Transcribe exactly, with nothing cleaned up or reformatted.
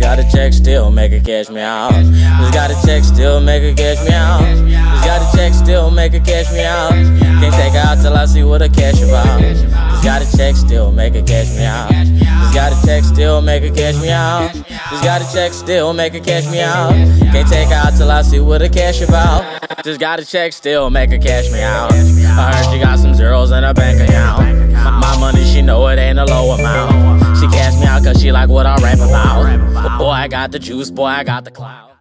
got a check, still make her cash me out. Just got a check, still make her cash me out. Just got a check, still make her cash me out. Can't take her out till I see what her cash about. Just got a check, still make her cash me out. Just got a check, still make her cash me out. Just got a check, still make her cash me out. Can't take her out till I see what her cash about. Just got a check, still make her cash me out. I heard she got some zeros in her bank account. My money, she know it ain't a low amount. She cash me out cause she like what I rap about. Boy, I got the juice, boy, I got the clout.